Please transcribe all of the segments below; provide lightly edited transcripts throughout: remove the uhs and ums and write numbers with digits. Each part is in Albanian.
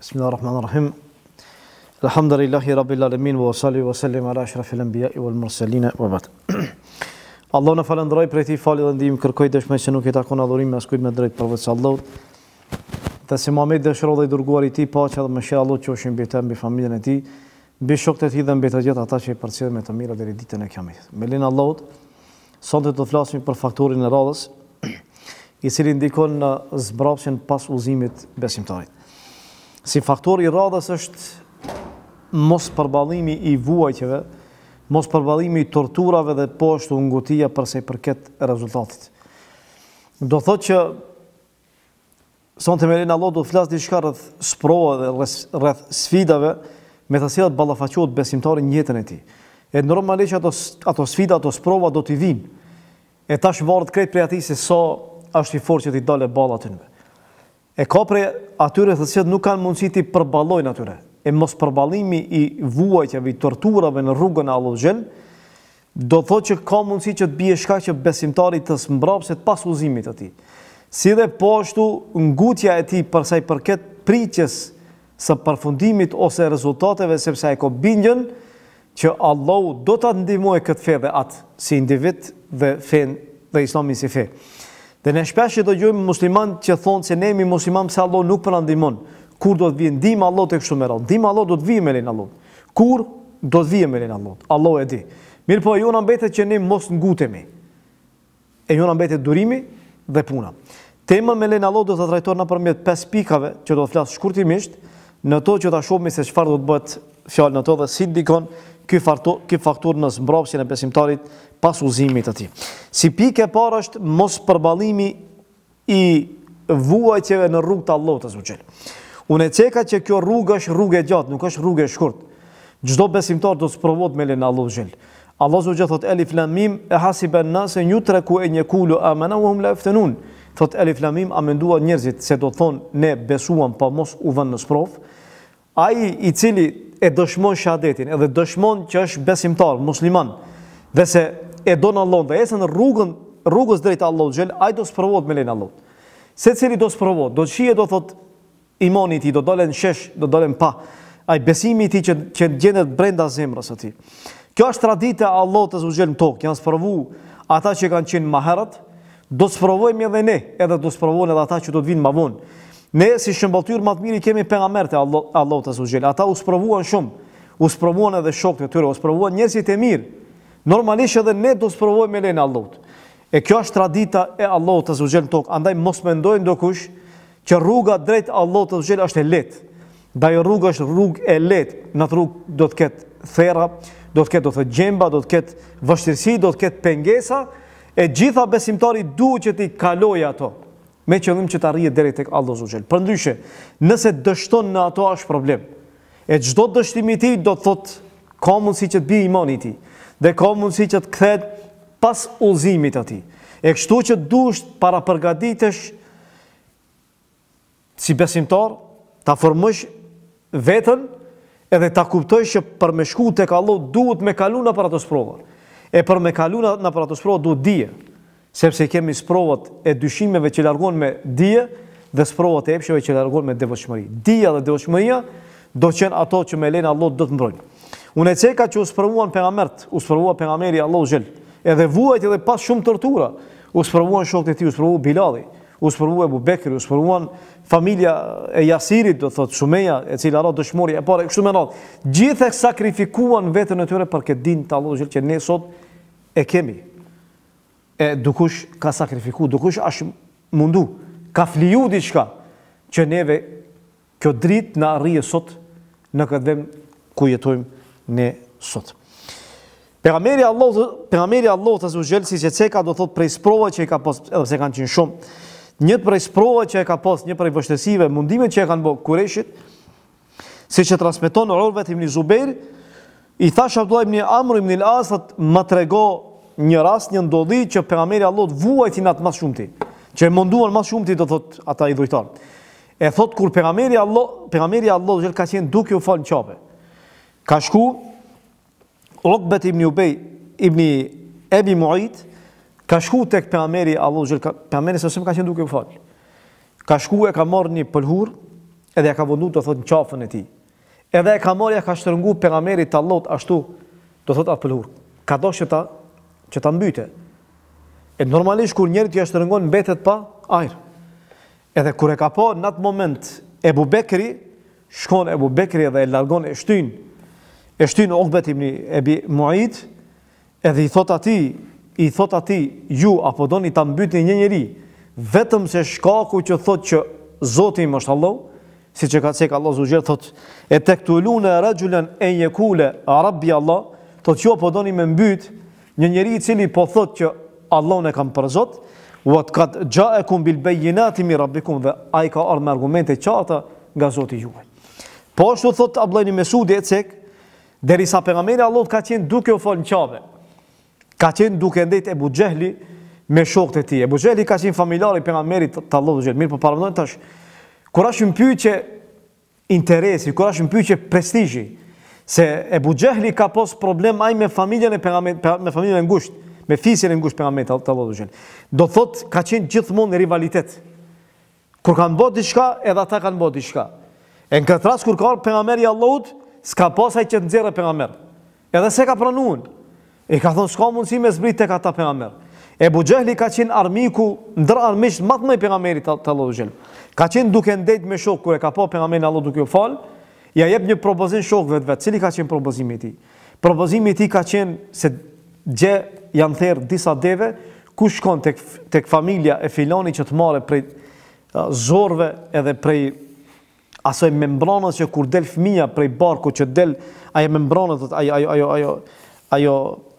Bismillahirrahmanirrahim. Alhamdulillahi rabbil alamin wa salli wa sallim ala ashrafil anbiya'i wal mursalin wa ba'd. Allah në falënderoj për këtë falë dhe ndihmë kërkoj dëshmoj se nuk i takon adhurim me askujt me drejt përveç Allahut. Dhe se Muhamedi dëshiroi dhe i dërguari i tij paqja dhe mëshira e Allahut qofshin mbi të, mbi familjen e tij, mbi shokët e tij dhe mbi të gjithë ata që i përcjellin me të mira deri ditën e Kiametit. Me lenin Allahut, sonte do të flasim për faktorin e radhës, i cili ndikon në zbrapsjen pas udhëzimit besimtarit. Si faktor i radhës është mos përballimi i vuajtjeve, mos përballimi i torturave dhe poshtu ngutia përsa i përket rezultatit. Do thotë që sonte me lenin Allahut do të flas diçka rreth sprova dhe rreth sfidave me të cilat ballafaqohet besimtari në jetën e tij. E normalisht ato sfida, ato sprova do t'i vinë. E tash varet krejt prej atij se sa është i fortë që t'i dalë balla aty. E ka prej atyre të cilët nuk kanë mundësi t'i përballojnë atyre. E mos përballimi i vuajtjeve, i torturave në rrugën e Allahut xhel, do thotë që ka mundësi që të bie shkak që besimtari të smbrapset pas udhëzimit të tij. Si dhe po ashtu ngutja e tij përsa i përket pritjes së përfundimit ose rezultateve, sepse ai ka bindjen që Allahu do ta ndihmojë këtë fe dhe atë si individ dhe fen dhe Islami si fe. Dhe ne shpesh do dëgjojmë musliman që thonë se ne jemi musliman pse Allah nuk na ndihmon. Kur do të vijë ndihma Allah tek kështu me radhë? Ndihma Allah do të vijë me lenin Allah. Kur do të vijë me lenin Allah? Allah e di. Mirë po ju na mbetet që ne mos ngutemi. E ju na mbetet durimi dhe puna. Tema me lenin Allah do të trajtohet nëpërmjet 5 pikave që do të flas shkurtimisht, në to që ta shohim se çfarë do të bëhet fjalë në to dhe si ndikon ky faktor në zmbrapsjen e besimtarit pas udhëzimit të tij. Si pikë e parë është mos përballimi i vuajtjeve në rrugë të Allahut azza xhel. Unë e ceka që kjo rrugë është rrugë e gjatë, nuk është rrugë e shkurtë. Çdo besimtar do të provohet me lenin Allahu xhel. Allahu xhel thot Alif Lam Mim e hasiban nas an yutraku an yaqulu amana wa hum la yaftanun. Thot Alif Lam Mim, a menduan njerëzit se do të thonë ne besuam pa mos u vënë në sprov? Ai i cili e dëshmon shahadetin, edhe dëshmon që është besimtar, musliman, dhe se e don Allahun dhe ecën në rrugës drejt Allahut xhel, ai do sprovohet me lenin Allahut. Secili do sprovohet, do të shihet, do thot imani i tij, do dalen shesh, do dalen pa. Ai besimi i tij që gjendet brenda zemrës së tij. Kjo është tradita e Allahut azza xhel në tokë, janë sprovuar ata që kanë qenë më herët, do sprovojmë edhe ne, edhe do sprovojnë edhe ata që do të vinë më vonë. Ne si shëmbëltyr më të mirë kemi pejgamberët e Allahut azza xhel. Ata u sprovuan shumë, u sprovuan edhe shokët e tyre, u sprovuan njerëzit e mirë. Normalisht edhe ne do sprovojmë me lenin Allahut. E kjo është tradita e Allahut azza xhel në tokë. Andaj mos mendojnë ndokush që rruga drejt Allahut azza xhel është e lehtë. Ndaj rruga është rrugë e lehtë. Në atë rrugë do të ketë therra, do të ketë gjemba, do të ketë vështirësi, do të ketë pengesa, e gjitha besimtari duhet që t'i kalojë ato, me qëllim që të arrihet deri tek Allahu azza xhel. Përndryshe, nëse dështon në ato është problem. E çdo dështim i tij do të thotë ka mundësi që të bie imani i tij, dhe ka mundësi që të kthehet pas udhëzimit të tij. E kështu që duhesh para përgatitesh si besimtar, ta formosh veten edhe ta kuptosh që për me shku tek Allahu duhet me kalu nëpër ato sprova. E për me kalu nëpër ato sprova duhet dije, sepse kemi sprovat e dyshimeve që largohen me dije dhe sprovat e epsheve që largohen me devotshmëri. Dija dhe devotshmëria do të qenë ato që me lenin Allahut do të mbrojnë. Unë e ceka që u sprovuan pejgambert, u sprovua pejgamberi Allahu xhel, edhe vuajt edhe pas shumë tortura, u sprovuan shokët e tij, u sprovua Bilali, u sprovua Abu Bekri, u sprovuan familja e Yasirit, do thotë Shumeja, e cila ra dëshmori e parë kështu me radhë. Gjithë sakrifikuan veten e tyre për këtë din të Allahu xhel që ne sot e kemi. E dukush ka sakrifikuar, dukush është mundu, ka fliju diçka që neve kjo dritë na arrije sot në këtë vend ku jetojmë ne sot. Pejgamberi Allahut azza xhel si ceka do thot prej sprova që i ka pas, edhe pse kanë qenë shumë, një prej sprova që e ka pas, një prej vështirësive, mundimet që e kanë bërë Kureshit, siç e transmeton Urwa ibn Zubair, i thash Abdullah ibn Amr ibn al-As, më trego një rast, një ndodhi që pejgamberi Allahut vuajtin atë më shumti, që e munduan më shumti do thot ata i dhujtar. E thot kur pejgamberi Allahut xhel ka qenë duke u fal në qape. Ka shku Uqbet ibn Ubej ibn Ebi Muajt, ka shku tek pejgamberi Allahut xhel, pejgamberi sa ka qenë duke u fal. Ka shku e ka marrë një pëlhur, edhe ja ka vëndu do thot në qafën e tij. Edhe e ka marrë ja ka shtrëngu pejgamberit të Allahut ashtu, do thot atë pëlhur. Ka dashur që ta mbyte. E normalisht kur njëri t'ia shtrëngon mbetet pa ajër. Edhe kur e ka pa në atë moment Ebu Bekri, shkon Ebu Bekri dhe e largon e shtyn Uqbet ibn Abi Mu'ayt, edhe i thot atij, ju apo doni ta mbytni një njeri vetëm se shkaku që thot që Zoti im është Allah, siç e ka thënë Allah Azza thot e tektuluna rajulan an yakula rabbi Allah, thot ju apo doni me mbyt një njeri i cili po thot që Allahun e kam për Zot, wa qad ja'akum bil bayyinati min rabbikum, dhe ai ka ardhur me argumente qarta nga Zoti juaj. Po ashtu thot Abdullah ibn Mesudi ecek, derisa pejgamberi Allahut ka qenë duke u fal në Qabe. Ka qenë duke ndejt Ebu Xehli me shokët e tij. Ebu Xehli ka qenë familjar i pejgamberit të Allahut xhel. Mirë, po paramendojmë tash. Kur është një pyetje interesi, kur është një pyetje prestizhi, se Ebu Xehli ka pas problem ai me familjen e pejgamberit, me familjen e ngushtë, me fisjen e ngushtë pejgamberit të Allahut xhel. Do thot ka qenë gjithmonë rivalitet. Kur kanë bërë diçka, edhe ata kanë bërë diçka. E në këtë rast kur ka pejgamberi i Allahut, s'ka pas ai që të nxjerrë pejgamber. Edhe se ka pranuar. E ka thonë s'ka mundësi me zbrit tek ata pejgamber. Ebu Xehli ka qenë armiku ndër armiqt më të mëdhenj pejgamberit të Allahut xhel. Ka qenë duke ndejt me shok kur e ka pa pejgamberin Allah duke u fal, ja jep një propozim shokëve të vet. Cili ka qenë propozimi i tij? Propozimi i tij ka qenë se gjë janë therr disa deve, ku shkon tek familja e filani që të marrë prej zorve edhe prej asoj membranës që kur del fëmia prej barku që del ajo membranë ajo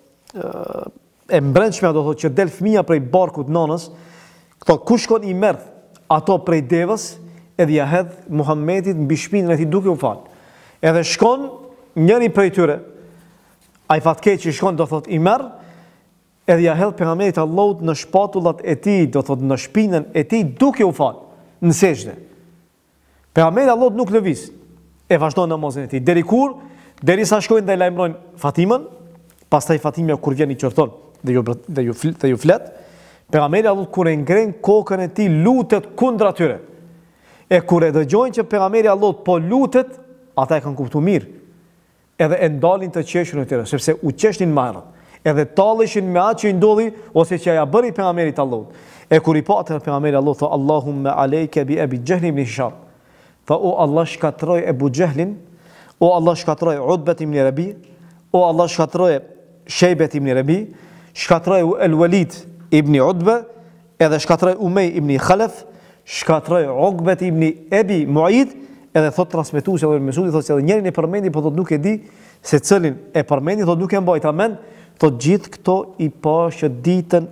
e mbrëmshme do thotë që del fëmia prej barkut nanës, këto ku shkon i merr ato prej devës edhe ja hedh Muhamedit mbi shpinën e tij duke u fal. Edhe shkon njëri prej tyre, ai fatkeq që shkon do thotë i merr edhe ja hedh pejgamberit Allahut në shpatullat e tij, do thotë në shpinën e tij duke u fal në sejdë. Pejgamberi Allahut nuk lëviz, e vazhdon namazin e tij derisa shkojnë dhe lajmërojnë Fatimën. Pastaj Fatimja kur vjen i qorton dhe ju flet, pejgamberi Allahut kur e ngren kokën e tij lutet kundër atyre. E kur e dëgjojnë që pejgamberi Allahut po lutet, ata e kanë kuptuar mirë. Edhe e ndalin të qeshun e tyre, sepse u qeshnin më herët. Edhe talleshin me atë që i ndodhi ose që ja bëri pejgamberit Allahut. E kur i pa atë pejgamberi Allahut tha Allahumma alayka bi Abi Jahl ibn Hisham. Tha o Allah shkatroj Ebu Xehlin, o Allah shkatroj Utbet ibn Rabi, o Allah shkatroj Shejbet ibn Rabi, shkatroj El-Walid ibn Utbe, edhe shkatroj Umej ibn Khalaf, shkatroj Uqbet ibn Abi Mu'ayt, edhe thot transmetuesi edhe Mesudi thot se edhe njërin e përmendi, po thot nuk e di se cilin e përmendi, thot nuk e mbajt amend, thot gjithë këto i pashë ditën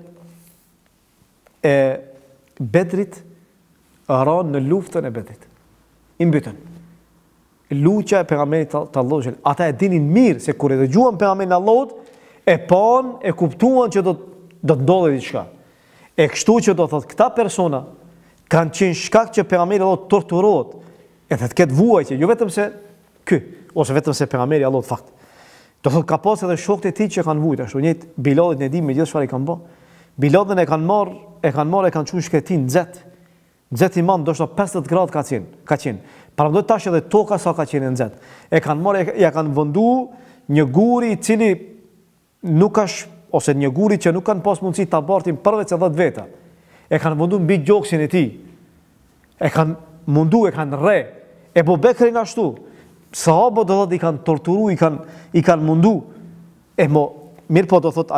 e Bedrit ran në luftën e Bedrit. I mbytën. Luqja e pejgamberit të Allahut. Ata e dinin mirë se kur e dëgjuan pejgamberin Allahut, e pan, e kuptuan që do të ndodhë diçka. E kështu që do thotë këta persona kanë qenë shkak që pejgamberi Allahut torturohet, edhe të ketë vuajtje, jo vetëm se ky, ose vetëm se pejgamberi Allahut fakt. Do thotë ka pas edhe shokët e tij që kanë vujtur, ashtu njëjtë Biladit ne dimë gjithë çfarë i kanë bë. Biladin e kanë marrë, e kanë çuar shkretin nxet. Nxet i madh ndoshta 50 gradë ka qenë. Paramendoj tash edhe toka sa ka qenë nxet. E kanë marrë, ja kanë vëndu një guri i cili nuk është, ose një guri që nuk kanë pas mundësi ta bartin përveç se 10 veta. E kanë mundu mbi gjoksin e tij. E kanë mundu, e kanë rre. Ebu Bekrin ashtu. Sahabët do thotë i kanë torturu, i kanë mundu. Mirë po do thotë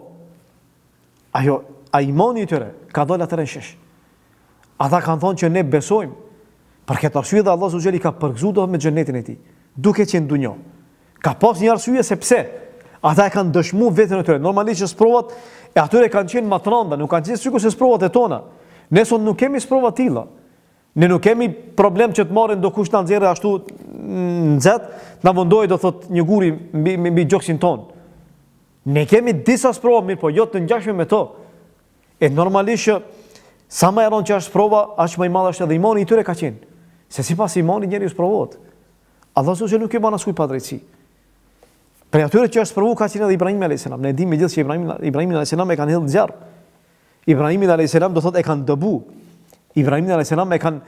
a imani i tyre ka dalë atëre në shesh. Ata kanë thonë që ne besojmë. Për këtë arsye dhe Allah subhanahu ka përgëzuar me xhenetin e tij, duke qenë dunjë. Ka pas një arsye se pse. Ata e kanë dëshmuar veten e tyre. Normalisht që sprovat e atyre kanë qenë më të rënda, nuk kanë qenë sikur se sprovat e tona. Ne sot nuk kemi sprova të tilla. Ne nuk kemi problem që të marrin do kush na nxjerrë ashtu nxet, na vendoi do thot një guri mbi gjoksin ton. Ne kemi disa sprova, mirë po jo të ngjashme me to. E normalisht që sa më e rënd që është sprova, aq më i madh është edhe imani i tyre ka qenë. Se sipas imanit njeriu sprovohet. Allah subhanahu nuk i bën askuj pa drejtësi. Për atyre që është provu ka qenë edhe Ibrahim a.s. Ne dimë gjithë që Ibrahim a.s. e kanë hedhur zjarr. Ibrahim a.s. do thotë e kanë dëbu. Ibrahim a.s. e kanë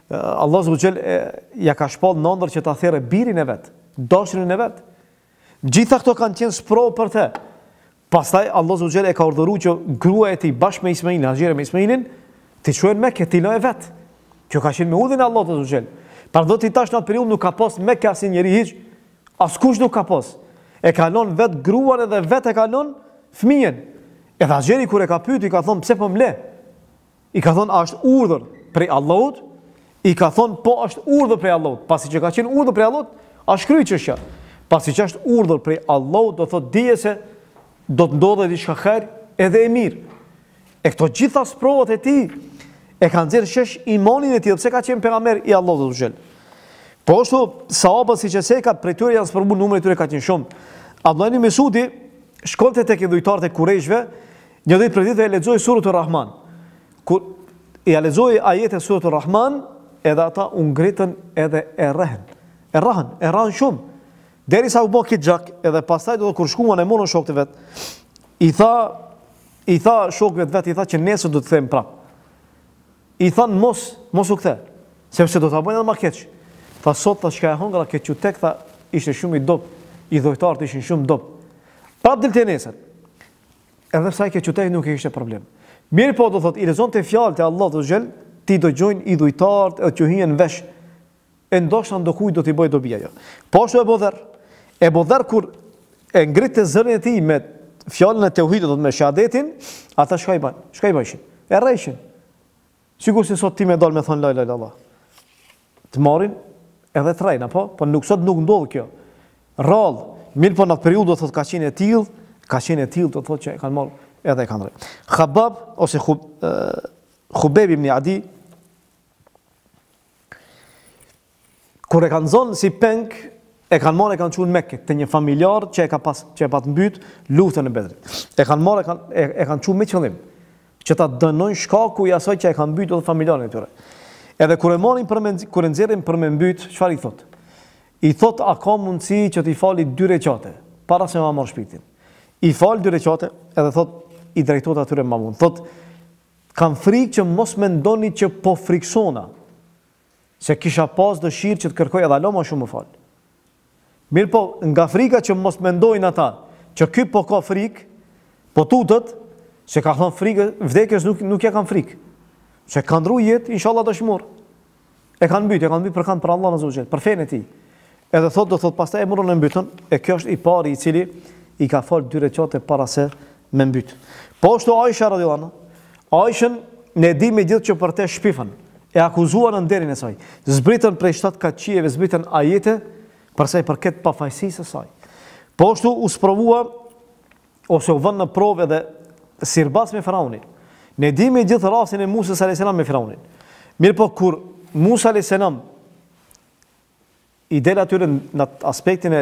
Allah Azza ja ka shpall në ëndër që ta therrë birin e vet, dashrin e vet. Gjitha këto kanë qenë sprovë për të. Pastaj Allah Azza e ka urdhëruar që gruaja e tij bashkë me Ismailin, Hajera me Ismailin, të çojnë me këtë lojë vet. Kjo ka qenë me urdhën e Allahut Azza. Për do t'i tash në atë periudhë nuk ka pas me asnjë njeri hiç, askush nuk ka pas. E ka lënë vet gruan edhe vet e ka lënë fëmijën. Edhe Hajeri kur e ka pyetur i ka thonë pse po mle? I ka thonë a është urdhër prej Allahut? I ka thonë po është urdhër prej Allahut. Pasi që ka qenë urdhër prej Allahut, a shkryj çështja. Pasi që është urdhër prej Allahut, do thotë dije se do të ndodhe diçka herë edhe e mirë. E këto gjitha provat e tij e kanë nxjerrë shesh imanin e tij, pse ka qenë pejgamber i Allahut xhel. Po ashtu sahabët siç e se ka prej tyre janë sprovu numri i tyre ka qenë shumë. Abdullah ibn Mesudi shkonte tek dhujtarët e Kurejshve, një ditë për ditë e lexoi suratul Rahman. Kur i lexoi ajetet e suratul Rahman, edhe ata u ngritën edhe e rrahën shumë. Derisa u bë këtë gjak, edhe pastaj do të kur shkuan e morën shokët vet, i tha shokëve vet, i tha që nesër do të them prap. I than mos u kthe, sepse do ta bëjnë edhe më keq. Tha sot tash ka e hëngra këtë qytet, tha ishte shumë i dop, i dhujtarët ishin shumë dop. Prap dilte nesër. Edhe sa këtë qytet nuk e kishte problem. Mirë po do thot i lexonte fjalët e Allahut xhel, ti do gjojnë i dhujtarët edhe që hyjnë vesh. E ndoshta ndokujt do t'i bëj dobi ajo. Po ashtu e bodher kur e ngritë zërin e tij me fjalën e tauhidit, do të me shahadetin, ata çka i bajshin? E rrejshin. Sigur se sot ti me dal me thon la ilaha illallah. Të marrin edhe të rrejnë, po nuk sot nuk ndodh kjo. Rrallë, mirë po në atë periudhë do thotë ka qenë e tillë do thotë që e kanë marrë edhe e kanë rrejnë. Khabab ose Khubeb ibn Adi kur e kanë zonë si peng, e kanë marrë e kanë çuar në Mekë te një familjar që e pa të mbyt luftën e Bedrit. E kanë marrë e kanë çuar me qëllim që ta dënojnë shkaku i asaj që e kanë mbytur familjarin e tyre. Edhe kur e nxjerrin për me mbyt, çfarë i thot? I thot a ka mundësi që t'i fali 2 recate para se ma marr shpirtin. I fal 2 recate edhe thot i drejtohet atyre mamun. Thot kam frikë që mos mendoni që po friksona. Se kisha pas dëshirë që të kërkoj edhe alo më shumë më fal. Mirë po, nga frika që mos mendojnë ata që ky po ka frikë, po tutët, se ka thënë frikë, vdekjes nuk ja kanë frikë. Se kanë ndru jetë, inshallah dëshmor. E kanë mbyt për kanë për Allah në zotjet, për fenë e tij. Edhe do thot pastaj e morën e mbytën, e kjo është i pari i cili i ka fal 2 recate para se me mbyt. Po ashtu Aisha radhiyallahu anha, Aishën ne di me gjithë që për te shpifën, e akuzuan në derin e saj. Zbritën prej 7 kaçijeve, zbritën ajete për sa i përket pafajësisë së saj. Po ashtu u sprovua ose u vënë në provë edhe sirbas me Faraunin. Ne di me gjithë rastin e Musës a.s. me Faraunin. Mirë po kur Musa a.s. i del atyre në aspektin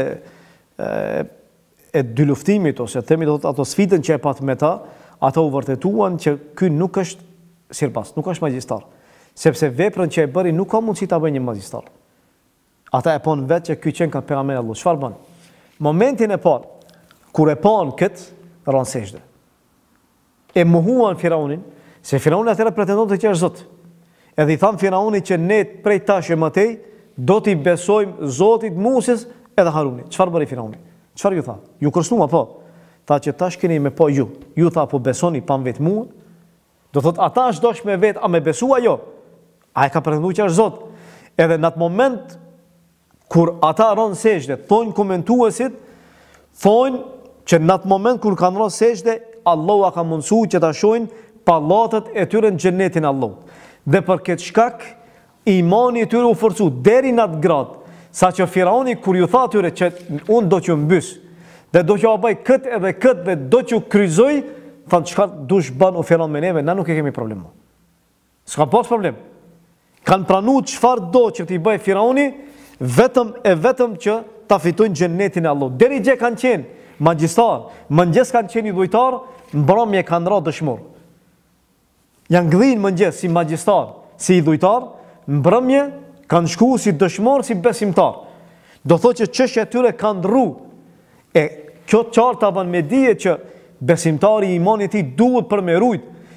e dy luftimit, ose themi ato sfidën që e pat me ta, ata u vërtetuan që ky nuk është sirbas, nuk është magjistar. Sepse veprën që e bëri nuk ka mundësi ta bëjë një magjistar. Ata e pon vetë që ky qenë ka pejgamberi Allah. Çfarë bën? Momentin e parë kur e pon këtë ran sejdë. E mohuan Firaunin, se Firauni atëherë pretendonte që është Zot. Edhe i than Firaunit që ne prej tash e mëtej do t'i besojmë Zotit Musës edhe Harunit. Çfarë bëri Firauni? Çfarë ju tha? Ju kërcënua po. Tha që tash keni me po ju. Ju tha po besoni pa vetë mua. Do thot ata është dosh me vetë, a me besua jo? A e ka pretenduar që është Zot? Edhe në atë moment kur ata ron sejdë, thonë komentuesit, thonë që në atë moment kur kanë ron sejdë, Allahu a ka mundsuar që ta shohin pallatet e tyre në xhenetin e Allahut. Dhe për këtë shkak imani i tyre u forcu deri në atë grad, saqë Firauni kur ju tha atyre që unë do t'ju mbys, dhe do t'ju bëj këtë edhe këtë dhe do t'ju kryzoj, thanë çfarë dush bën o Firaun me neve, na nuk e kemi problem. S'ka pas problem. Kanë pranuar çfarë do që t'i bëj Firauni, vetëm që ta fitojnë xhenetin e Allahut. Deri gje kanë qenë magjistar, mëngjes kanë qenë i dhujtar, mbrëmje kanë ra dëshmor. Janë gdhin mëngjes si magjistar, si i dhujtar, mbrëmje kanë shku si dëshmor, si besimtar. Do thotë që çështja e tyre kanë ndrru. E kjo qartë ta bën me dije që besimtari i imanit i duhet për me rujt,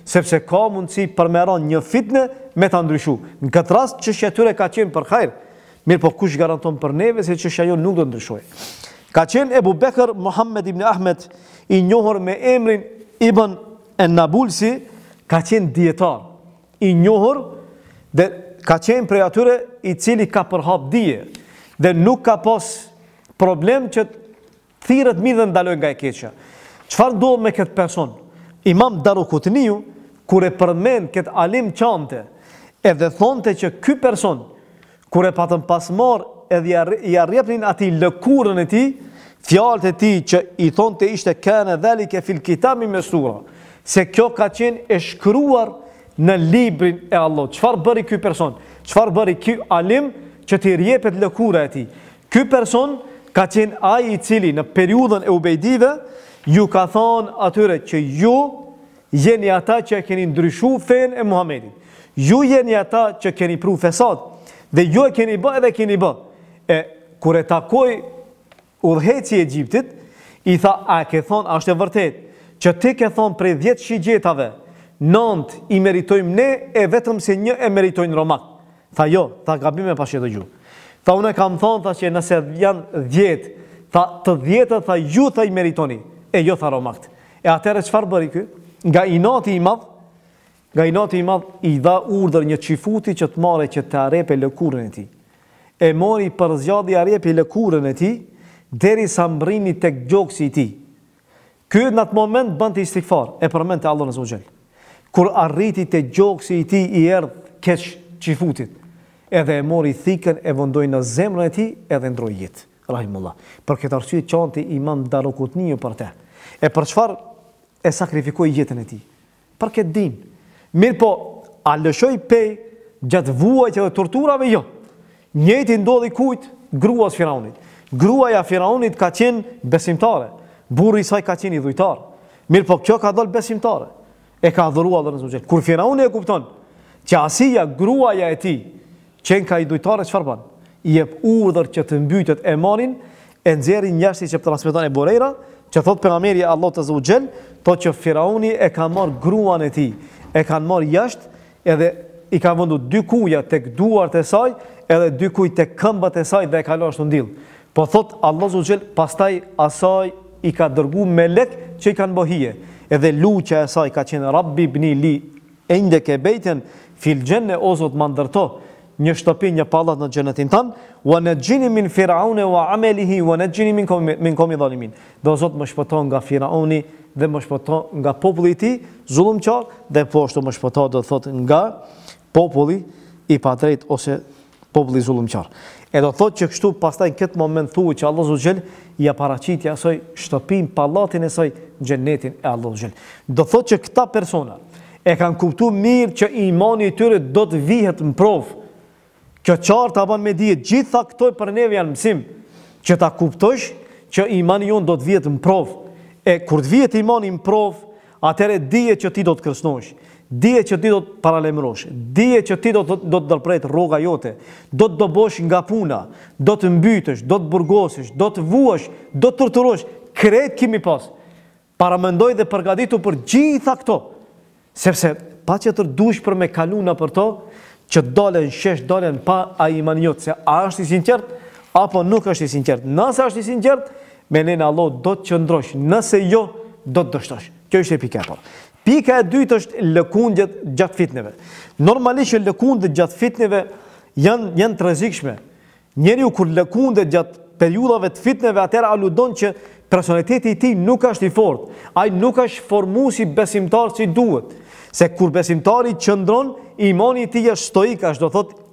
sepse ka mundësi për me rënë një fitnë me ta ndryshu. Në këtë rast çështja e tyre ka qenë për hajër. Mirë, po kush garanton për neve se çështja jo nuk do të ndryshojë. Ka qenë Ebu Bekr Muhammed ibn Ahmed, i njohur me emrin Ibn en-Nabulsi, ka qenë dietar, i njohur dhe ka qenë prej atyre i cili ka përhap dije dhe nuk ka pas problem që thirret mirë dhe ndalojnë nga e keqja. Çfarë ndodh me këtë person? Imam Darukutniu, kur e përmend këtë alim qante, edhe thonte që ky person, kur e patën pas marr edhe i arrepnin atij lëkurën e tij, fjalët e tij që i thonte ishte kana dhalika fil kitabi masura, se kjo ka qenë e shkruar në librin e Allah. Çfarë bëri ky person? Çfarë bëri ky alim që t'i rjepet lëkura e tij? Ky person ka qenë ai i cili në periudhën e Ubejdive ju ka thonë atyre që ju jeni ata që e keni ndryshu fen e Muhamedit. Ju jeni ata që keni pru fesad dhe ju e keni bë edhe keni bë. E kur e takoi udhëheci i Egjiptit, i tha, a ke thonë, a është e vërtet që ti ke thonë prej 10 shigjetave 9 i meritojmë ne e vetëm se 1 e meritojnë romak? Tha jo, tha gabim e pashje dëgju. Tha unë kam thonë, tha që nëse janë 10, tha të 10 tha ju tha i meritoni, e jo tha romakt. E atëre çfarë bëri ky? Nga inati i madh i dha urdhër një qifuti që të marrë që të arrepe lëkurën e tij. E mori për zgjadhi arrepi lëkurën e tij derisa mbrini tek gjoksi i tij. Ky në atë moment bënte istighfar, e përmendte Allahun azza wa jall. Kur arriti te gjoksi i tij i erdh keq qifutit, edhe e mori thikën e vendoi në zemrën e tij edhe ndroi jetë. Rahimullah. Për këtë arsye qanti Imam Darukutniu për te. E për çfarë e sakrifikoi jetën e tij? Për këtë din. Mirë po, a lëshoi pej gjatë vuajtjeve dhe torturave? Jo. Njëjti ndodhi kujt? Gruas Firaunit. Gruaja Firaunit ka qenë besimtare. Burri i saj ka qenë idhujtar. Mirë po, kjo ka dalë besimtare. E ka adhuruar Allahun azza wa jall. Kur Firauni e kupton që Asia, gruaja e tij, qenë ka idhujtare, çfarë bën? I jep urdhër që të mbytet e marrin, e nxjerrin njerëzit që transmeton e Bureira, që thot pejgamberi Allahu azza wa jall, thotë që Firauni e ka marr gruan e tij, e kanë marr jashtë, edhe i ka vendu 2 kuja tek duart e saj, edhe 2 kuj tek këmbët e saj dhe e ka lashtë ndill. Po thot Allahu azza wa jall, pastaj asaj i ka dërgu melek që i kanë bëhije. Edhe luqja e saj ka qenë Rabbi ibni li indeke bejten fil gjenne, o Zot më ndërto një shtëpi, një pallat në xhenetin tan, wa najini min firaune wa amelihi wa najini min qawmi zalimin. Do Zot më shpëton nga Firauni dhe më shpëton nga populli i tij zullumçar, dhe po ashtu më shpëton do thot nga populli i padrejt ose populli zullumçar. E do thot që kështu pastaj në këtë moment thuhet që Allahu xhel ja paraqiti asoj shtëpin, pallatin e saj, xhenetin e Allahu xhel. Do thot që këta persona e kanë kuptuar mirë që imani i tyre do të vihet në provë. Kjo qartë ta bën me dije, gjitha këto për neve janë mësim, që ta kuptosh që imani jon do të vihet në provë. E kur të vihet imani në provë, atëherë dije që ti do të kërcënohesh, dije që ti do të paralemrosh, dije që ti do të ndërpret rroga jote, do të dobosh nga puna, do të mbytesh, do të burgosesh, do të vuash, do të torturosh, krejt kimi pas. Paramendoj dhe përgatitu për gjitha këto, sepse pa që të dush për me kaluna për to, që dalen shesh, dalen pa a imanjot, se a është i sinqert, apo nuk është i sinqert. Nëse është i sinqert, me nena Allah do të qëndrosh, nëse jo, do të dështosh. Kjo është e pika e parë. Pika e dytë është lëkundjet gjatë fitneve. Normalisht lëkundjet gjatë fitneve janë të rrezikshme. Njeriu kur lëkundet gjatë periudhave të fitneve, atëherë aludon që personaliteti i tij nuk është i fortë. Ai nuk është formuar si besimtar si duhet. Se kur besimtari qëndron, imani i tij është stoik, ashtu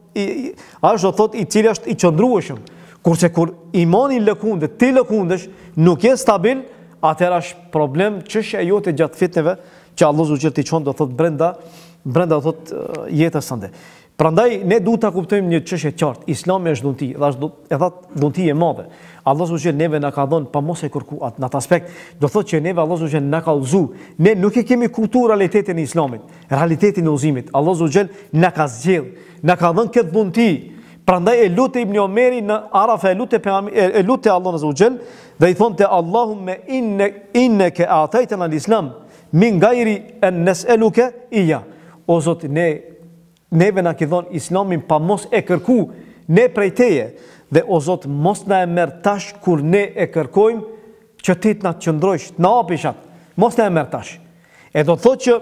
do thot i cili është i qëndrueshëm. Kurse kur imani lëkundet, ti lëkundesh, nuk je stabil, atëherë është problem çështja jote gjatë fitneve që Allahu xhel ti çon do thot brenda do thot jetës sande. Prandaj ne duhet ta kuptojmë një çështje qartë. Islami është dhunti, edhe dhunti e madhe. Allahu xhel neve na ka dhënë pa mos e kërku në atë aspekt. Do thotë që neve Allahu xhel na ka udhëzu. Ne nuk e kemi kuptuar realitetin e Islamit, realitetin e udhëzimit. Allahu xhel na ka zgjedh, na ka dhënë këtë dhunti. Prandaj e lutë Ibn Omeri në Arafa, e lutë Allahun azza wa jall dhe i thonte Allahumma innaka a'taytana al-islam min gajri en nes'eluke ija. O Zot, neve na ki dhon Islamin pa mos e kërku ne prej teje, dhe o Zot, mos na e merr tash kur ne e kërkojmë që ti të na qëndrojsh, të na apishat, mos na e merr tash. E do thotë që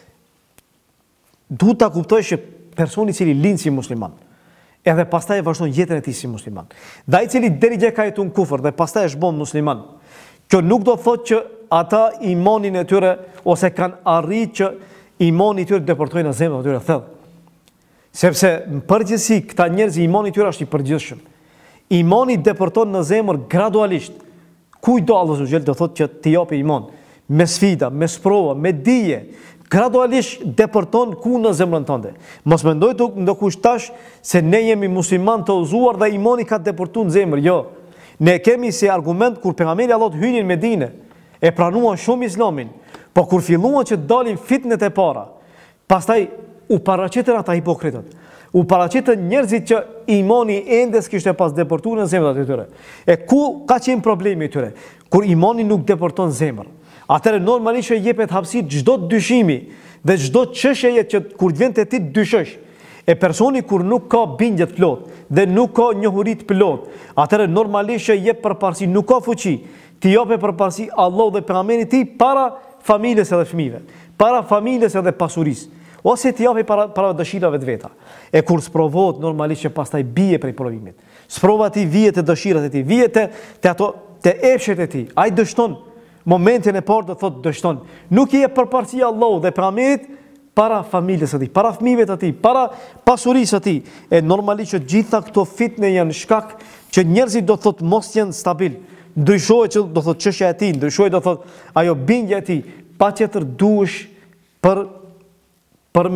duhet ta kuptojsh që personi i cili lind si musliman, edhe pastaj e vazhdon jetën e tij si musliman, dhe ai i cili deri dje ka jetuar në kufër dhe pastaj është bën musliman, kjo nuk do thotë që ata imanin e tyre ose kanë arritur që imani i tyre të deportojnë në zemrat e tyre thellë. Sepse në përgjithësi këta njerëz imani i tyre është i përgjithshëm. Imani deporton në zemër gradualisht. Kujdo Allahu subhanahu do thotë që ti japi iman me sfida, me sprova, me dije, gradualisht deporton ku në zemrën tënde. Mos mendoj ndokush tash se ne jemi musliman të udhëzuar dhe imani ka deportuar në zemër. Jo. Ne kemi si argument kur pejgamberi Allahut hynin në Medinë, e pranuan shumë Islamin, po kur filluan që dalin fitnet e para, pastaj u paraqitën ata hipokritët. U paraqitën njerëzit që imani ende s'kishte pas deportuar në zemrat e tyre. E ku ka qenë problemi i tyre? Kur imani nuk deporton zemër. Atëherë normalisht e jepet hapësirë çdo dyshimi dhe çdo çështje që kur vjen te ti dyshosh. E personi kur nuk ka bindje të plot dhe nuk ka njohuri të plot, atëherë normalisht e jep përparësi, nuk ka fuqi. Ti jape përparësi Allahu dhe pejgamberit ti para familjes edhe fëmijëve, para familjes edhe pasurisë, ose ti japi para dëshirave të veta. E kur sprovohet normalisht që pastaj bie prej provimit. Sprova ti vije te dëshirat e ti, vije te ato te efshet e ti. Ai dështon momentin e parë do thotë dështon. Nuk i jep përparësi Allahu dhe pejgamberit para familjes së tij, para fëmijëve të tij, para pasurisë së tij. E normalisht që gjitha këto fitne janë shkak që njerëzit do thotë mos janë stabil. Ndryshohet që do thotë çështja e tij, ndryshohet do thotë ajo bindja e tij, patjetër duhesh për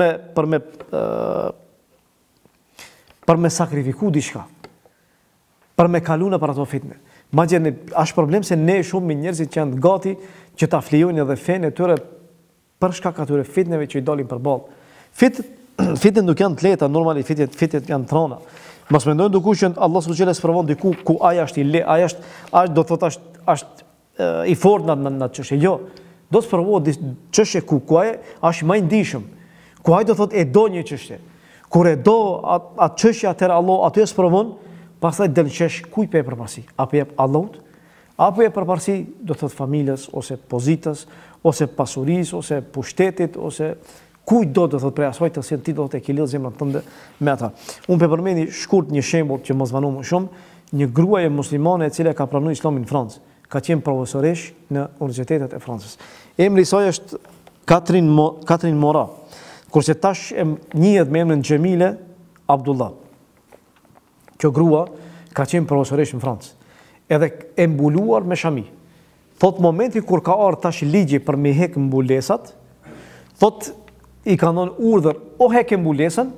me sakrifiku diçka, për me kalu në për ato fitne. Madje është problem se ne shumë me njerëzit që janë gati që ta flijojnë edhe fenë e tyre për shkak atyre fitneve që i dalin përballë. Fitnet nuk janë të lehta, normalisht fitnet janë trona. Mos mendojnë dukush që Allah subhanahu wa taala sprovon diku ku ai është i le, ai është do thotë është i fortë në çështje. Jo, do të provohet çështje ku ai është më i ndihshëm. Ku ai do thotë e do një çështje. Kur e do atë çështje atëherë Allah aty e sprovon, pastaj delçesh kujt pe përparësi. Apo jep Allahut, apo jep përparësi do thotë familjes ose pozitës, ose pasurisë, ose pushtetit, ose kujt do të thotë prej asaj të cilën ti do të ke lidhë zemrën tënde me ata. Unë pe përmendi shkurt një shembull që mos vanu më shumë, një gruaje muslimane e cila ka pranuar Islamin në Francë, ka qenë profesoresh në universitetet e Francës. Emri i saj është Catherine Mora, kurse tash e njihet me emrin Xhemile Abdullah. Kjo grua ka qenë profesoresh në Francë, edhe e mbuluar me shami. Thot momenti kur ka ardhur tash ligji për me hek mbulesat, thot i ka dhënë urdhër o hek mbulesën,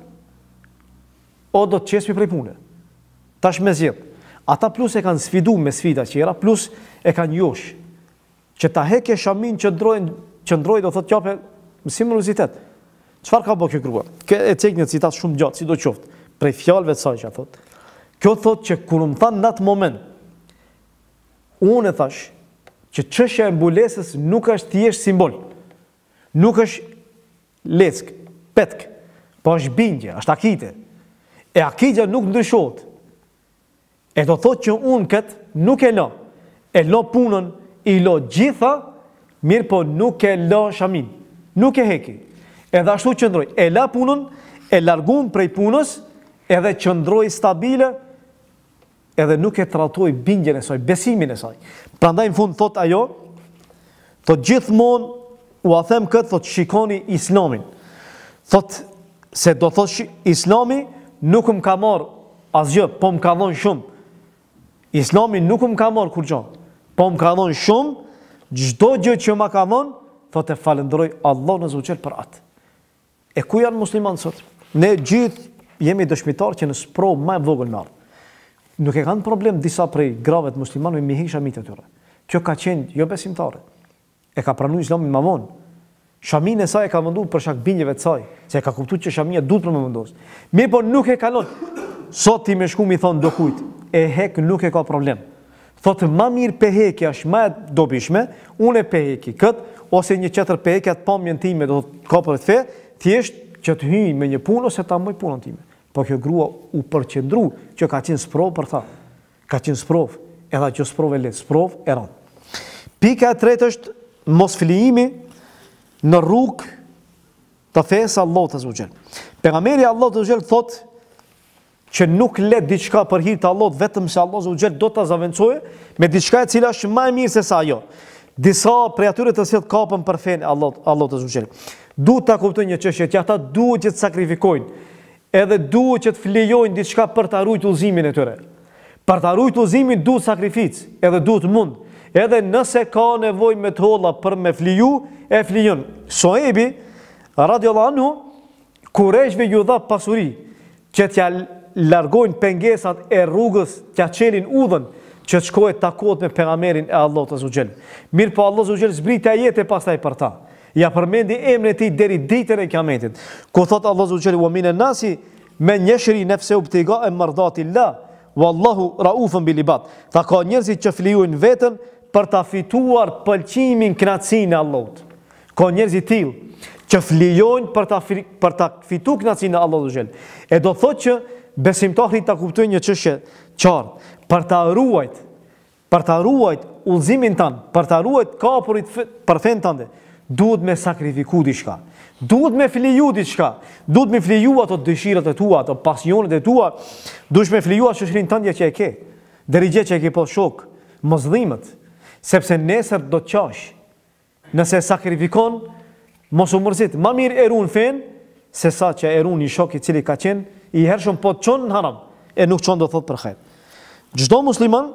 o do të qespi prej pune. Tash me zgjedh. Ata plus e kanë sfidu me sfida qera, plus e kanë josh. Që ta heke shamin qëndrojnë do thot qape si mëruzitet. Çfarë ka bërë kjo grua? E cek një citat shumë gjatë, si do qoftë, prej fjalëve të saj që thot. Kjo thot që kur më thanë në atë moment, unë e thash që çështja e mbulesës nuk është thjesht simbol. Nuk është leck, petk, po është bindje, është akide. E akidja nuk ndryshohet. E do thot që unë këtë nuk e la punën, i la gjitha, mirë po nuk e la shamin, nuk e heki. Edhe ashtu qëndroj, e la punën, e largun prej punës, edhe qëndroj stabile, edhe nuk e tratoj bindjen e saj, besimin e saj. Prandaj në fund thot ajo, thot gjithmonë, u a them këtë, thot shikoni Islamin. Thot se do thot Islami nuk më ka marrë asgjë, po më ka dhënë shumë. Islami nuk më ka marrë kur gjë, po më ka dhënë shumë, çdo gjë që më ka dhënë, thot e falenderoj Allahun azza wa jall për atë. E ku janë muslimanë sot? Ne gjithë jemi dëshmitar që në sprovë më e vogël më ardh. Nuk e kanë problem disa prej grave të muslimanëve me hiq shamit e tyre. Kjo ka qenë jo besimtare. E ka pranuar Islamin më vonë. Shamin e saj e ka venduar për shkak bingjeve të saj, se e ka kuptuar që shamia duhet për më vendos. Mirë po nuk e kalon. Sot ti më shku mi thon do kujt, e hek nuk e ka problem. Thotë më mirë pe heki është më dobishme, unë e pe heki kët, ose një qetër peke atë pamjen time do të ka për të fe, thjesht që të hyj me një punë ose ta mbaj punën time. Po kjo grua u përqendru që ka qenë sprov për ta. Ka qenë sprov, edhe që sprov e let, sprov e ran. Pika e tretë është mos flijimi në rrugë të fesë Allahut azza wa jall. Pejgamberi Allahut azza wa jall thotë që nuk let diçka për hir të Allahut vetëm se Allahu azza wa jall do ta zaventojë me diçka e cila është më e mirë se sa ajo. Disa prej atyre të cilët kapën për fen Allahut azza wa jall. Duhet ta kuptojnë një çështje që ata duhet që të sakrifikojnë, edhe duhet që të flejojnë diçka për ta ruajtur udhëzimin e tyre. Për ta ruajtur udhëzimin duhet sakrificë, edhe duhet mund. Edhe nëse ka nevojë me të holla për me fliju, e flijon. Sohebi radiallahu anhu kurreshve ju dha pasuri që t'ja largojnë pengesat e rrugës, t'ja çelin udhën që të shkohet takohet me pejgamberin e Allahut azza wa jall. Mirë po Allahu azza wa jall zbriti ajete pastaj për ta. Ja përmendi emrin e tij deri ditën e Kiametit. Ku thot Allahu azza wa jall: "Wa minan nasi man yashri nafsahu ibtigaa mardatillah, wallahu raufun bil ibad." Ta ka njerëzit që flijojnë veten për ta fituar pëlqimin, kënaqësinë e Allahut. Ka njerëz të tillë që flijojnë për ta fituar kënaqësinë e Allahut azza wa jall. E do thotë që besimtarit ta kuptojnë një çështje qartë, për ta ruajt udhëzimin tan, për ta ruajt kapurit për fen tande, duhet me sakrifiku diçka. Duhet me fliju diçka. Duhet me fliju ato dëshirat e tua, ato pasionet e tua. Duhet me fliju ato shoqërinë tënde që e ke. Deri gjë që e ke pas shok, mos dhimbet, sepse nesër do të qash. Nëse sakrifikon, mos u mërzit. Më mirë e ruan fen se sa që e ruan një shok i cili ka qenë i hershëm po të çon në haram, e nuk çon do thot për hajr. Çdo musliman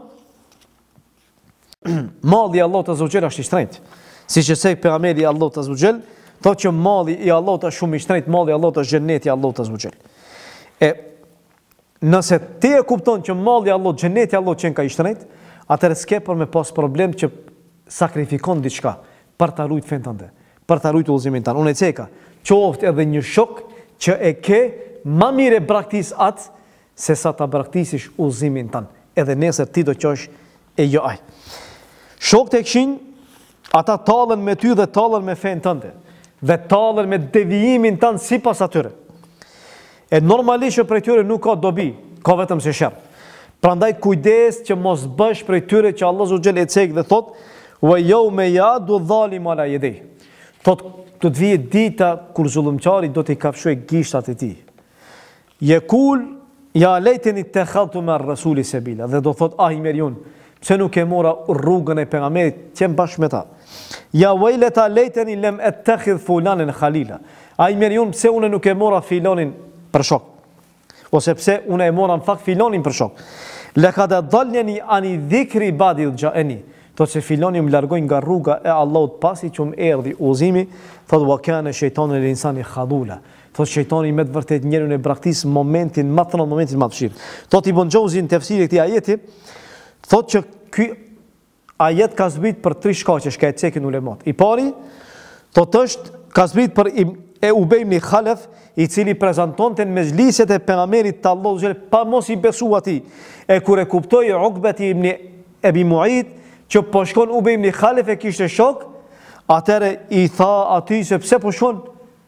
malli i Allahut azza wa jall është i shtrenjtë. Siç e thej pejgamberi i Allahut azza wa jall, thotë që malli i Allahut është shumë i shtrenjtë, malli i Allahut është xheneti i Allahut azza wa jall. E nëse ti e kupton që malli i Allahut, xheneti i Allahut që ka i shtrenjtë, atëherë s'ke për me pas problem që sakrifikon diçka për ta ruajtur fen tënde, për ta ruajtur udhëzimin tënd. Unë e ceka, qoftë edhe një shok që e ke, më mirë braktis atë se sa ta braktisish udhëzimin tënd. Edhe nesër ti do qesh e jo aj. Shokët e kishin, ata tallen me ty dhe tallen me fen tënde, dhe tallen me devijimin tënd sipas atyre. E normalisht që prej tyre nuk ka dobi, ka vetëm se sherr. Prandaj kujdes që mos bësh prej tyre që Allahu azza wa jall e cek dhe thot: "Wa yawma ya'du adh-dhalimu ala yadayhi." Thot do të vijë dita kur zullumçari do t'i kafshojë gishtat e tij. Yekul ja lejteni ittakhadtu me rasuli sabila, dhe do thot ah i meriun, pse nuk e mora rrugën e pejgamberit që bashkë me ta. Ja wailata lejteni lam attakhidh fulanan khalila. Ai meriun, pse unë nuk e mora filanin për shok. Ose pse unë e mora në fakt filanin për shok. Laqad dallani ani dhikri ba'di ja'ani. Thot se filoni më largoi nga rruga e Allahut pasi që më erdhi udhëzimi, thot wa kana shejtanu lil insani khadula. Thot shejtani me të vërtet njerën e braktis momentin më të rëndë, momentin më të vështirë. Thot Ibn Xhauzi në tefsiri e këtij ajeti, thot që ky ajet ka zbrit për 3 shkaqe, shka e cekin ulemat. I pari, thot është ka zbrit për Ubej ibn Khalaf, i cili prezantonte në mezhliset e pejgamberit të Allahut xhel pa mos i besu atij. E kur e kuptoi Ukbeti ibn Abi Mu'ayt që po shkon Ubej ibn Khalaf e kishte shok, atëre i tha atij se pse po shkon,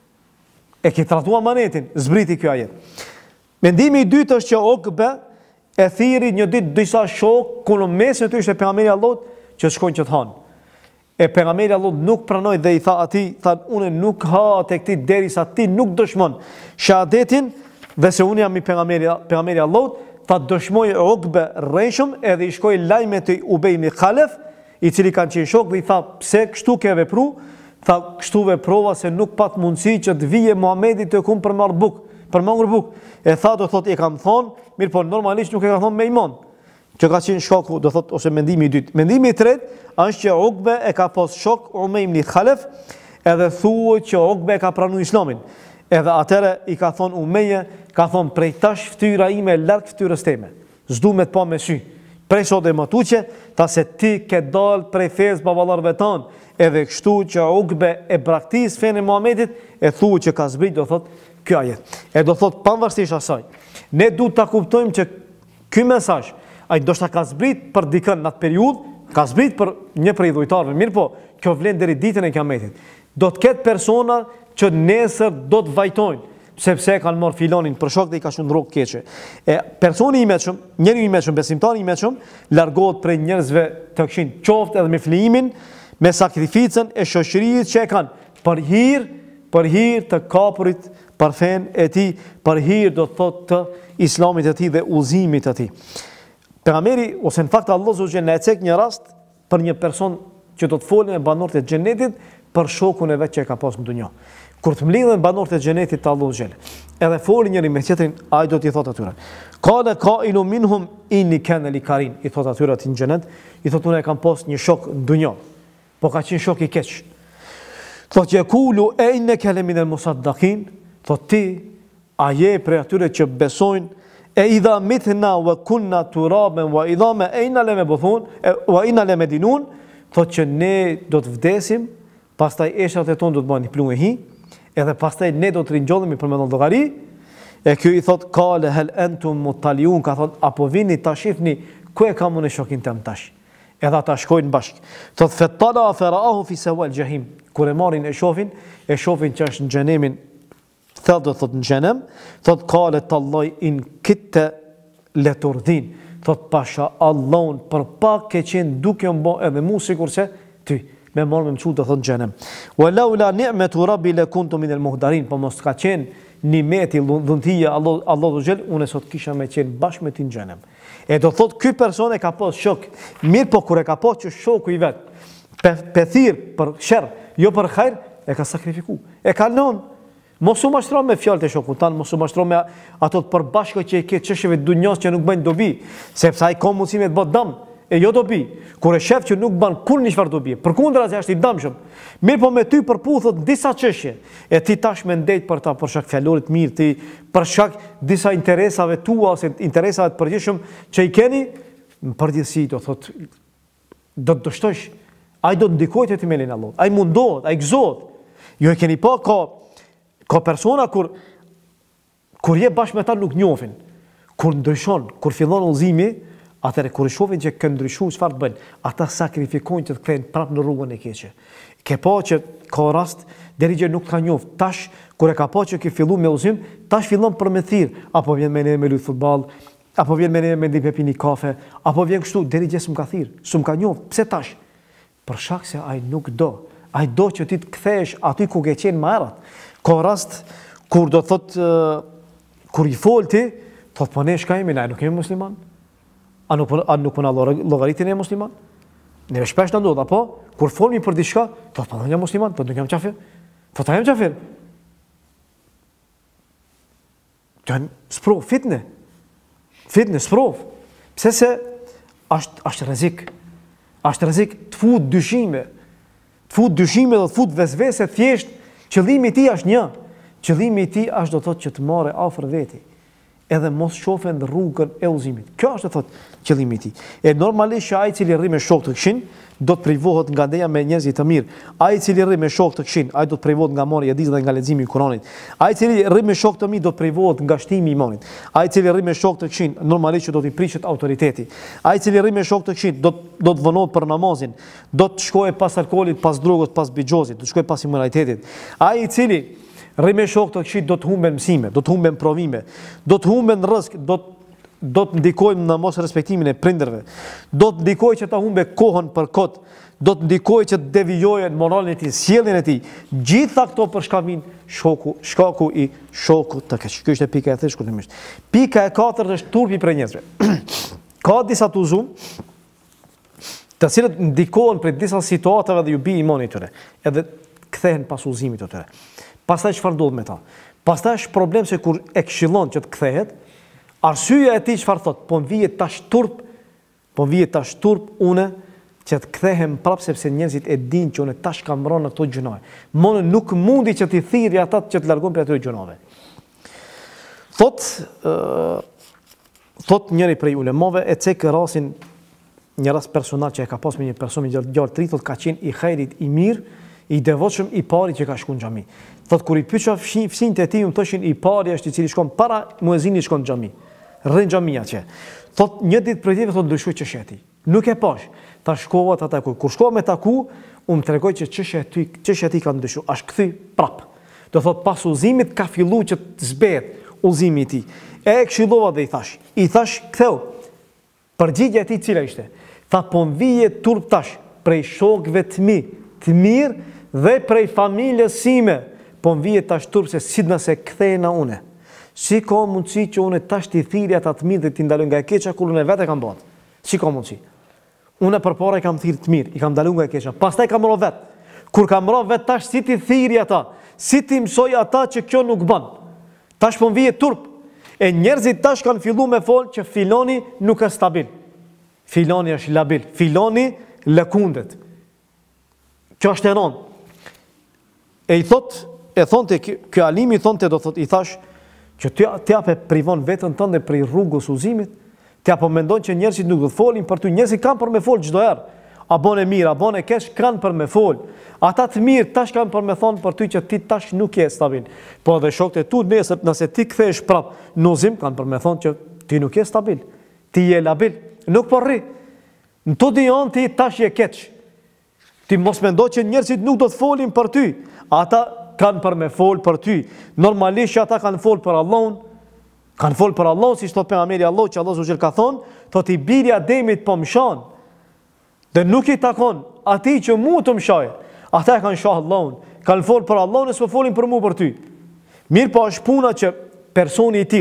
e ki tratuar manetin, zbriti kjo ajet. Mendimi i dytë është që Ukbe e thiri një ditë disa shok, ku në mesin e tyre ishte pejgamberi Allahut që shkojnë që të hanë. E pejgamberi Allahut nuk pranoi dhe i tha atij, tha unë nuk ha tek ti derisa ti nuk dëshmon shahadetin dhe se unë jam i pejgamberi Allahut. Tha dëshmoi Ukbe rreshëm edhe i shkoi lajme te Ubej ibn Khalaf, i cili kanë qenë shok dhe i tha pse kështu ke vepru? Tha kështu veprova se nuk pat mundësi që të vije Muhamedi të kum për marr buk, për marr buk. E tha do thot e kam thonë, mirë po normalisht nuk e ka thonë me iman. Që ka qenë shoku, do thot, ose mendimi i dytë. Mendimi i tretë është që Ukbe e ka pas shok Ubej ibn Khalaf, edhe thuhet që Ukbe e ka pranuar Islamin. Edhe atëre i ka thonë Umeje, ka thonë prej tash fytyra ime larg fytyrës teme. S'du me të pa me sy. Prej sot e më tuqe, ta se ti ke dalë prej fesë baballarëve tanë, edhe kështu që Ukbe e braktis fenë e Muhamedit, e thuhet që ka zbrit, do thot, kjo ajet. E do thot pavarësisht asaj. Ne duhet ta kuptojmë që ky mesazh, ai ndoshta ka zbrit për dikën në atë periudhë, ka zbrit për një prej dhujtarëve, mirë po, kjo vlen deri ditën e Kiametit. Do të ketë persona që nesër do të vajtojnë, sepse e kanë marrë filonin për shok dhe i ka shumë rrugë keqe. E personi i mëshëm, njeriu i mëshëm, besimtari i mëshëm, largohet prej njerëzve të kishin qoftë edhe me flimin, me sakrificën e shoqërisë që e kanë për hir të kapurit, për fen e tij, për hir do të thotë të islamit të tij dhe udhëzimit të tij. Pejgamberi ose në fakt Allah subhanahu wa taala cek një rast për një person që do të folë me banorët e xhenetit për shokun e vet që e ka pasur në dunjë. Kur të mlidhen banorët e xhenetit të Allahu xhel. Edhe folin njëri me tjetrin, ai do t'i thotë atyre. Qala qailu minhum inni kana li karin. I thotë atyre aty në xhenet, i thotë unë e kam pas një shok në dunjë. Po ka qenë shok i keq. Thotë yaqulu e innaka lamin al-musaddaqin. Thotë ti a je prej atyre që besojnë e idha mitna wa kunna turaban wa idama ayna lam yabuthun wa inna lam medinun. Thotë që ne do të vdesim, pastaj eshat e tonë do të bëhen pluhë hi, edhe pastaj ne do të ringjollemi për me llogari. E ky i thot qale hal antum muttaliun, ka thot apo vini ta shihni ku e kam unë shokin tëm tash. Edhe ata shkojnë bashk. Thot fatala faraahu fi sawal jahim. Kur e marrin e shohin që është në xhenemin, thot në xhenem, thot qale tallahi in kitta la turdin. Thot pasha Allahun për pak e qenë duke më bë edhe mu sikurse ty me marrë me mëqut të thotë në xhenem. Walaula ni'matu rabbi lakuntu min al-muhdarin, po mos ka qenë nimeti dhuntia Allahu xhel, unë sot kisha me qenë bashkë me ti në xhenem. E do thotë ky person e ka pas shok, mirë po kur e ka pas që shoku i vet pethir për sherr, jo për hajr, e ka sakrifiku. E ka lënë. Mos u mashtro me fjalët e shokut tan, mos u mashtro me ato të përbashkëta që i ke çështjeve të dunjos që nuk bëjnë dobi, sepse ai ka mundësi me të bëj dëm. E jo dobi, kur e shef që nuk ban kur një çfarë dobi. Përkundrazi është i dëmshëm. Mirë po me ty përputhet disa çështje. E ti tash me ndejt për ta për shkak fjalorit mirë, ti për shkak disa interesave tua ose interesave të përgjithshëm që i keni, në përgjithësi do thotë do të dështosh. Ai do të ndikojë te timelin Allah. Ai mundohet, ai gëzohet. Jo e keni pa ka persona kur je bashkë me ta nuk njohin. Kur ndryshon, kur fillon udhëzimi, atëherë kur i shohin që kanë ndryshuar çfarë të bëjnë, ata sakrifikojnë që të kthehen prapë në rrugën e keqe. Ke pa që ka rast deri që nuk ka njoft. Tash kur e ka pa që ke filluar me udhëzim, tash fillon për me thirr, apo vjen me ne me lut futboll, apo vjen me ne me ndipë pini kafe, apo vjen kështu deri që s'm ka thirr, s'm ka njoft. Pse tash? Për shkak se ai nuk do. Ai do që ti të kthehesh aty ku ke qenë më herët. Ka rast kur do thot kur i folti, thot po ne shkajmë, ne nuk jemi musliman. A nuk puna llogaritin e musliman? Ne shpesh na ndodh, apo kur folmi për diçka, thot po ne jam musliman, po nuk jam kafir. Po ta jam kafir. Kan sprov fitne. Fitne sprov. Pse se është rrezik. Është rrezik të fut dyshime. Të fut dyshime dhe të fut vezvese thjesht. Qëllimi i tij është një. Qëllimi i tij është do thotë që të marrë afër veti, edhe mos shofen në rrugën e udhëzimit. Kjo është do thotë qëllimi i tij. E normalisht që ai i cili rri me shok të këshin, do të privohet nga ndeja me njerëz të mirë. Ai i cili rri me shok të këshin, ai do të privohet nga marrja e hadithit dhe nga leximi i Kuranit. Ai i cili rri me shok të mirë do të privohet nga shtimi i imanit. Ai i cili rri me shok të këshin, normalisht që do t'i prishet autoriteti. Ai i cili rri me shok të këshin, do të vonohet për namazin, do të shkojë pas alkoolit, pas drogës, pas bixhozit, do të shkojë pas immoralitetit. Ai i cili rri me shok të këshin do të humben mësime, do të humben provime, do të humben rrezik, do të ndikojmë në mos respektimin e prindërve, do të ndikojë që ta humbe kohën për kot, do të ndikojë që të devijojë moralin e tij, sjelljen e tij. Gjitha këto për shkakmin shkaku i shokut të keq. Kjo është pika e 3 shkurtimisht. Pika e 4 është turpi për njerëzve. Ka disa tuzum të cilët ndikohen për disa situatave dhe ju bi imani tyre, edhe kthehen pas udhëzimit të tyre. Pastaj çfarë ndodh me ta? Pastaj është problem se kur e këshillon që të kthehet, arsyeja e tij çfarë thot? Po vihet tash turp une që të kthehem prapë sepse njerëzit e dinë që unë tash kam rënë në këto gjunave. Monë nuk mundi që t'i thirrë ata që të largon prej atyre gjunave. Thot njëri prej ulemave e cek rastin një rast personal që e ka pas me një person me gjalë 30, ka qenë i hajrit, i mirë, i devotshëm, i pari që ka shkuar në xhami. Thot kur i pyetja fëmijët e tij, më thoshin i pari është i cili shkon para muezinit shkon në xhami. Rrin xhamia që. Thot një ditë për tjetër thot ndryshoi çështja e tij. Nuk e pash. Ta shkova ta taku. Kur shkova me taku, unë më tregoj që çështja e tij ka ndryshuar, është kthy prap. Do thot pas udhëzimit ka filluar që të zbehet udhëzimi i tij. E këshillova dhe i thash ktheu. Përgjigjja e tij cila ishte? Tha po më vije turp tash prej shokëve të mirë dhe prej familjes sime. Po më vije tash turp se si nëse kthehena une. Si ka mundësi që une tash t'i thirrja ata të mirë dhe t'i ndaloj nga e keqja kur unë vetë kam bërë. Si ka mundësi? Unë përpara i kam thirrë të mirë, i kam ndaluar nga e keqja. Pastaj kam marrë vet. Kur kam marrë vet tash si t'i thirrja ata, si t'i mësoj ata që kjo nuk bën. Tash po më vije turp. E njerëzit tash kanë filluar me fol që filoni nuk është stabil. Filoni është labil, filoni lëkundet. Kjo është e rëndë. E thonte ky alimi thonte do thot I thash që t'ja pe privon vetën tënde prej rrugës udhëzimit, t'ja po mendon që njerëzit nuk do të folin për ty, njerëzit kanë për me fol çdo herë. A bën e mirë, a bën e keq, kanë për me fol. Ata të mirë tash kanë për me thonë për ty që ti tash nuk je stabil. Po edhe shokët e tu nesër nëse ti kthehesh prap në udhëzim kanë për me thonë që ti nuk je stabil. Ti je labil, nuk po rri. Në to dion ti tash je keq. Ti mos mendo që njerëzit nuk do të folin për ty. Ata kanë për me fol për ty. Normalisht që ata kanë fol për Allahun, kanë fol për Allahun, si thot pejgamberi Allah që Allah subhanahu ka thonë, thot I biri Ademit po mshan. Dhe nuk I takon atij që mu të mshaj. Ata e kanë shoh Allahun, kanë fol për Allahun, s'po folin për mua për ty. Mirë po është puna që personi I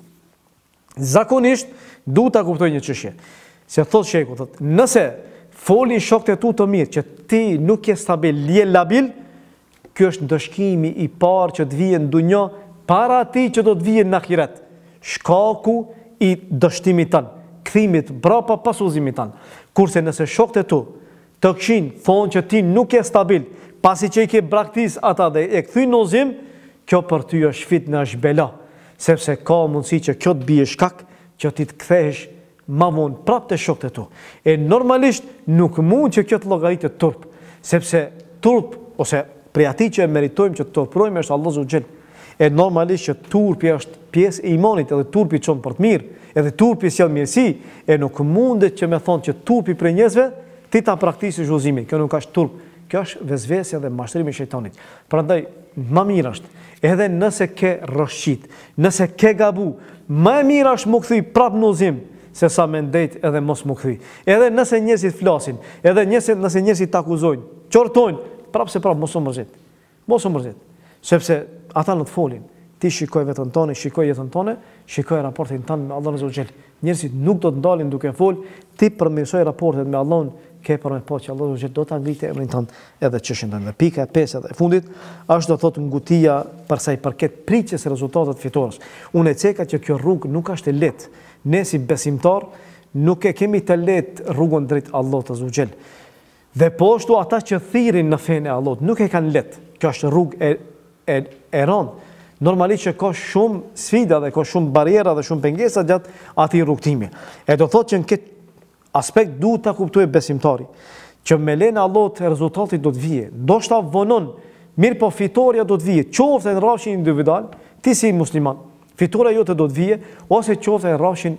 tillë zakonisht duhet ta kuptoj një çështje. Se thot sheku, thot, nëse folin shokët e tu të mirë që ti nuk je stabil, je labil, kjo është ndëshkimi I parë që të vijë në dunjë para atij që do të vijë në ahiret. Shkaku I dështimit tanë, kthimit brapa pas udhëzimit tanë. Kurse nëse shokët e tu të kishin thonë që ti nuk je stabil, pasi që I ke braktis ata dhe e kthy në udhëzim, kjo për ty është fitnë, është bela, sepse ka mundësi që kjo të bie shkak që ti të kthehesh ma vonë prapë të shokët e tu. E normalisht nuk mund që kjo të llogaritet turp, sepse turp ose prej atij që e meritojmë që të turprojmë është Allahu xhel. E normalisht që turpi është pjesë e imanit, edhe turpi çon për të mirë, edhe turpi sjell mirësi, e nuk mundet që me thonë që turpi prej njerëzve ti ta praktikojësh udhëzimin. Kjo nuk është turp, kjo është vezvesja dhe mashtrimi I shejtanit. Prandaj më mirë është, edhe nëse ke rrëshqit, nëse ke gabu, më e mirë është më kthy prapë në udhëzim se sa me ndejt edhe mos më kthy. Edhe nëse njerëzit flasin, edhe nëse njerëzit të akuzojnë, qortojnë, prapë se prapë mos u mërzit. Mos u mërzit. Sepse ata në të folin. Ti shikoj vetën tonë, shikoj jetën tonë, shikoj raportin tanë me Allahun Azza wa Jall. Njerëzit nuk do të ndalin duke fol, ti përmirësoj raportet me Allahun, ke për me po që Allahu Azza wa Jall do ta ngritë emrin tënd edhe çështën tënde. Pika e 5 edhe e fundit është do thotë ngutia për sa I përket pritjes së rezultateve fitores. Unë e ceka që kjo rrugë nuk është e lehtë. Ne si besimtar nuk e kemi të lehtë rrugën drejt Allahut Azza wa Jall. Dhe po ashtu ata që thirrin në fenë e Allahut nuk e kanë lehtë. Kjo është rrugë e rëndë. Normalisht që ka shumë sfida dhe ka shumë bariera dhe shumë pengesa gjatë atij rrugtimi. E do thotë që në këtë aspekt duhet ta kuptojë besimtari që me lenë Allahut rezultati do të vijë. Ndoshta vonon, mirë po fitoria do të vijë, qoftë në rrafshin individual, ti si musliman, fitoria jote do të vijë, ose qoftë në rrafshin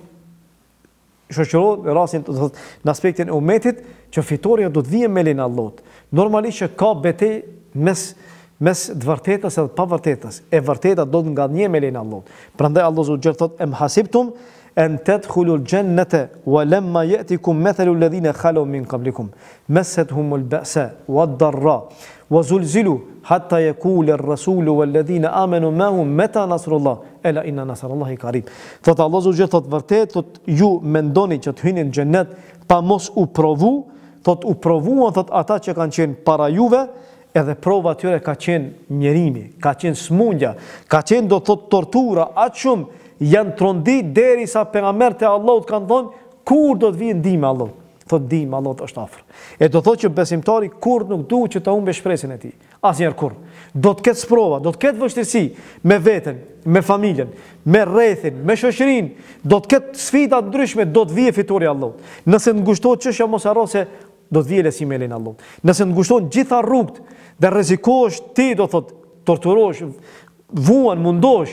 shoqëror, në rastin në aspektin e umetit, që fitoria do të vijë me lenë Allahut. Normalisht që ka betejë mes të vërtetës edhe pa vërtetës. E vërteta do të ngadnjë me lenë Allahut. Prandaj Allahu subhanahu thotë em hasibtum an tadkhulul jannata wa lamma ya'tikum mathalu alladhina khalu min qablikum massatuhumul ba'sa wad-dharra wa zulzilu hatta yaqula ar-rasulu walladhina amanu ma'hum mata nasrullah ela inna nasrallahi qarib. Thotë Allahu subhanahu thotë vërtet thotë ju mendoni që të hyni në xhenet pa mos u provu, thotë u provuan thotë ata që kanë qenë para juve. Edhe prova tyre ka qenë njerimi, ka qenë smundja, ka qenë do thot tortura, atë shumë janë trondit derisa pejgamberët e Allahut kanë thonë kur do të vijë ndihma e Allahut. Thot ndihma e Allahut është afër. E do thotë që besimtari kur nuk duhet që ta humbë shpresën e tij. Asnjëherë kur. Do të ketë sprova, do të ketë vështirësi me veten, me familjen, me rrethin, me shoqërinë, do të ketë sfida të ndryshme, do të vijë fitoria e Allahut. Nëse ngushtohet çështja mos harro se do të vijë lësimi e lenë Allahut. Nëse ngushton gjitha rrugët dhe rrezikosh ti do thot torturosh, vuan, mundosh,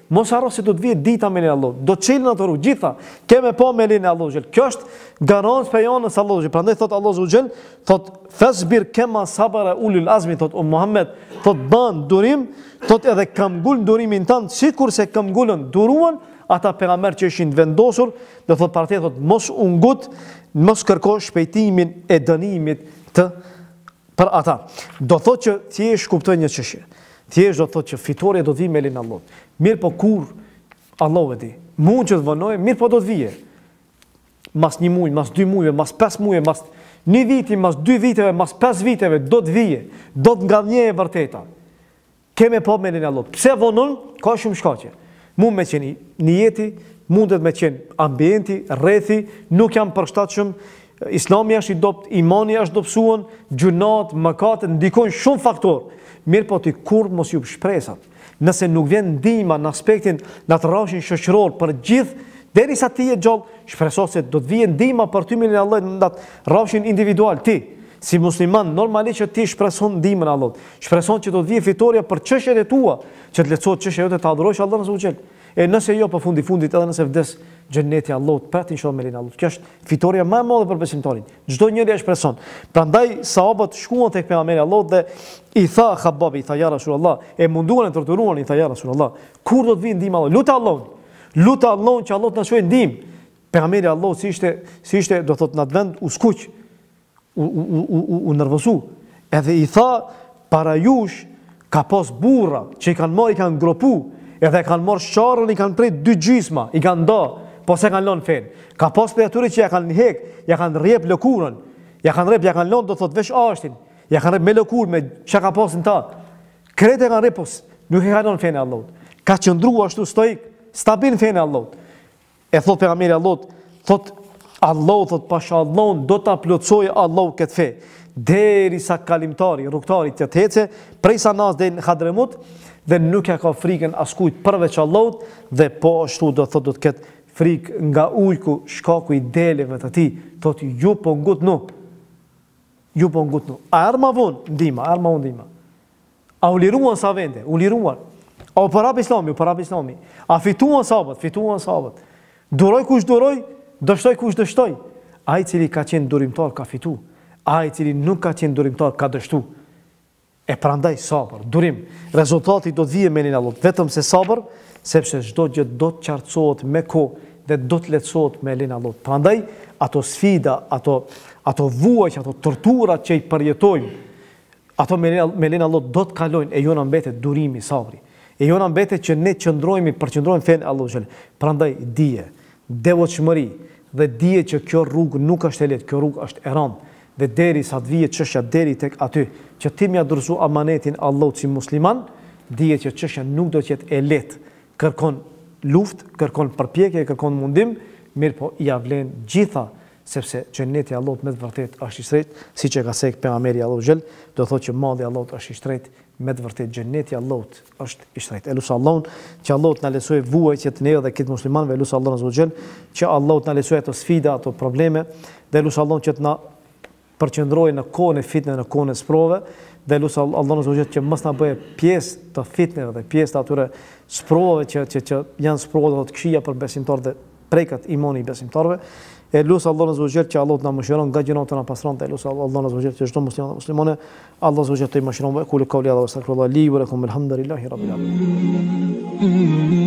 Mos harro se do të vijë dita me Allah. Do të çelën ato rrugë gjitha. Kemë pa me lenin Allah xhel. Kjo është garancë për jonën se Allah xhel. Prandaj thot Allah xhel, thot fasbir kema sabara ulul azmi, thot o Muhammed, thot ban durim, thot edhe kam ngul durimin tënd sikur se kam ngulën duruan ata pejgamber që ishin vendosur, do thot para te thot mos u ngut, mos kërko shpejtimin e dënimit të për ata. Do thot që thjesht kuptoj një çështje. Thjesht do thot që fitoria do të vijë me lenin Allah. Mirë po kur Allah e di, mund që të vënoj, mirë po do të vije. Mas një muaj, mas 2 muajve, mas 5 muajve, mas 1 viti, mas 2 viteve, mas 5 viteve, do të vije. Do të ngallnje e vërteta. Keme po me lenin Allah. Pse vonon? Ka shumë shkaqe. Mund me qenë njeti, mundet me qenë ambienti, rrethi, nuk jam përshtatshëm, Islami është i dopt, imani është dobësuar, gjunat, mëkatet, ndikojnë shumë faktorë. Mirë po ti kur mos ju shpresat. Nëse nuk vjen ndihma në aspektin në atë rrafshin shoqëror për gjithë, derisa ti je gjallë, shpreso se do të vijë ndihma për ty me Allah në atë rrafshin individual ti. Si musliman, normalisht që ti shpreson ndihmën e Allahut. Shpreson që do të vijë fitoria për çështjet e tua, që të lehtësohet çështja jote të adhurosh Allahun subhanallahu te. E nëse jo po fundit edhe nëse vdes xheneti Allahut, prat inshallah me lenin Allahut. Kjo është fitoria më e madhe për besimtarin. Çdo njeri e shpreson. Prandaj sahabët shkuan tek pejgamberi Allahut dhe i tha Khababi, i tha ja Rasulullah, e munduan e torturuan, i tha ja Rasulullah, kur do të vijë ndihma Allahut? Lut Allahun. Lut Allahun që Allah të na shojë ndihmë. Pejgamberi Allahut si ishte do thot në atë vend u skuq, u nervozu. Edhe i tha para jush ka pas burra që i kanë marrë, i kanë gropu, edhe kanë marrë sharrën, i kanë prit 2 gjysma, i kanë nda, po se kanë lënë fen. Ka pas për atyre që ja kanë hek, ja kanë rrjep lëkurën, ja kanë lënë, do thot vesh ashtin, ja kanë rrjep me lëkurë, me çka ka pasin ta. Kretë e kanë rrjep, nuk e kanë lënë fen e Allahut. Ka qëndruar ashtu stoik, stabil fen e Allahut. E thot pejgamberi Allahut, thot Allahu thot pasha Allahun do ta plotësojë Allahu këtë fe. Derisa kalimtari, rrugtari të hece prej Sanas deri në Hadremut dhe nuk ja ka frikën askujt përveç Allahut dhe po ashtu do thot do të ketë frikë nga ujku, shkaku i deleve të tij, thot ju po ngutnu. Ju po ngutnu. A arma vonë ndihma. A u liruan sa vende? U liruan. A u para Islami? A fituan sahabët? Duroj kush duroj, dështoj kush dështoj. Ai i cili ka qenë durimtar ka fitu. Ai i cili nuk ka qenë durimtar ka dështu. E prandaj sabër, durim. Rezultati do të vijë me lenin Allahut, vetëm se sabër, sepse çdo gjë do të qartësohet me kohë dhe do të lehtësohet me lenin Allahut. Prandaj ato sfida, ato vuaj, ato torturat që i përjetojmë, ato me lenin Allahut do të kalojnë e jona mbetet durimi, sabri. E jona mbetet që ne përqendrojmë fen Allahut xhel. Prandaj dije, devotshmëri dhe dije që kjo rrugë nuk është e lehtë, kjo rrugë është e rëndë. Dhe deri sa të vijë çështja deri tek aty që ti më dorëzu amanetin Allahut si musliman, dije që çështja nuk do të jetë e lehtë. Kërkon luftë, kërkon përpjekje, kërkon mundim, mirë po i avlen gjitha, sepse xheneti i Allahut me të vërtetë është i shtrenjtë, siç e ka thënë pejgamberi Allahu xhel, do thotë që malli i Allahut është i shtrenjtë, me të vërtetë xheneti i Allahut është i shtrenjtë. Elusa Allahun që Allahut na lësoj vuajtjet ne dhe këtë muslimanëve, elusa Allahun azza xhel që Allahut na lësoj ato sfida, ato probleme, dhe elusa Allahun që të na përqendrojë në kohën e fitnës, në kohën e sprovave, dhe lutem Allahun azza që mos na bëjë pjesë të fitnëve dhe pjesë të atyre sprovave që janë sprova të këqija për besimtarët dhe prekat imani i besimtarëve. E lutem Allahun azza që Allah na mëshiron nga gjërat tona pasron, e lutem Allahun azza që çdo musliman dhe muslimane Allah azza të mëshiron. Qul qawli hadha wa astaghfirullah li wa lakum alhamdulillahi rabbil alamin.